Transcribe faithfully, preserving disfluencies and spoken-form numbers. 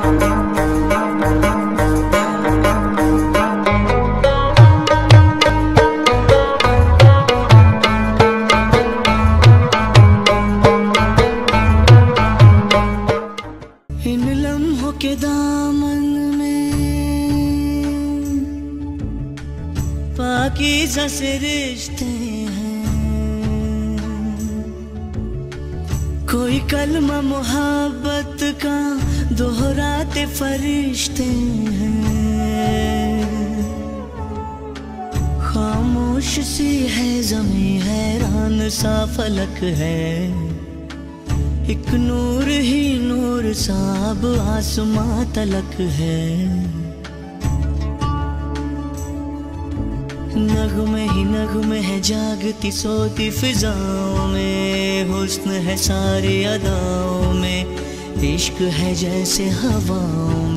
के दामन में पाकीज़ा से रिश्ते हैं, कोई कलमा मोहब्बत का दोहराते फरिश्ते हैं। खामोश सी है ज़मीं, हैरान सा फलक है, एक नूर ही नूर साब आसमां तलक है। नगमे ही नगमे है जागती सोती फिजाओं में, हुस्न है सारी अदाओं में, इश्क है जैसे हवाओं में।